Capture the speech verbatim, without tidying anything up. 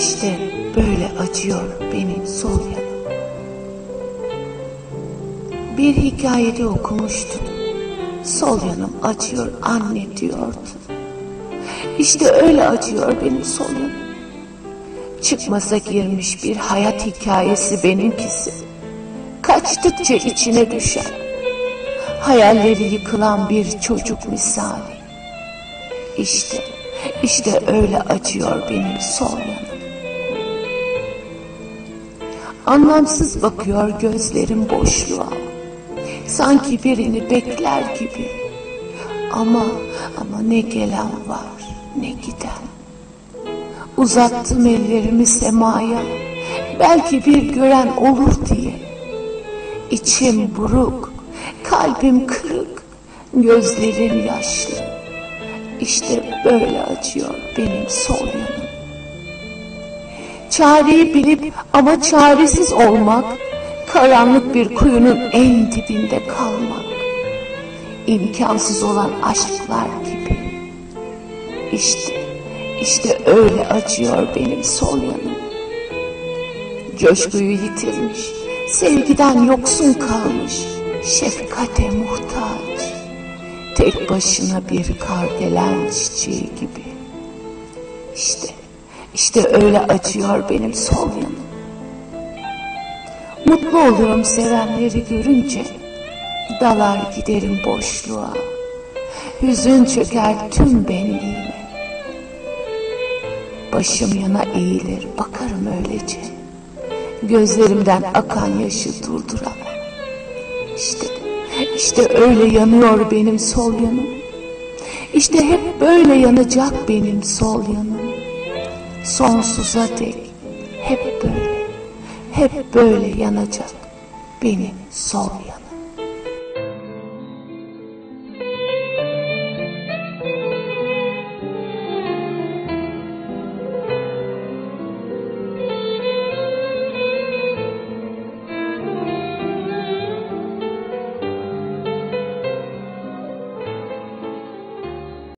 İşte böyle acıyor benim sol yanım. Bir hikayede okumuştum. Sol yanım acıyor anne diyordu. İşte öyle acıyor benim sol yanım. Çıkmaza girmiş bir hayat hikayesi benimkisi. Kaçtıkça içine düşen, hayalleri yıkılan bir çocuk misali. İşte, işte öyle acıyor benim sol yanım. Anlamsız bakıyor gözlerim boşluğa. Sanki birini bekler gibi. Ama, ama ne gelen var, ne giden. Uzattım ellerimi semaya, belki bir gören olur diye. İçim buruk, kalbim kırık, gözlerim yaşlı. İşte böyle acıyor benim sol yanım. Çareyi bilip ama çaresiz olmak, karanlık bir kuyunun en dibinde kalmak, imkansız olan aşklar gibi. İşte, işte öyle acıyor benim sol yanım. Coşkuyu yitirmiş, sevgiden yoksun kalmış, şefkate muhtaç, tek başına bir kardelen çiçeği gibi. İşte, işte öyle acıyor benim sol yanım. Mutlu olurum sevenleri görünce, dalar giderim boşluğa, hüzün çöker tüm benliğime. Başım yana eğilir bakarım öylece, gözlerimden akan yaşı durduramam. İşte, işte öyle yanıyor benim sol yanım. İşte hep böyle yanacak benim sol yanım. Sonsuza dek hep böyle, hep böyle yanacak benim sol yanım.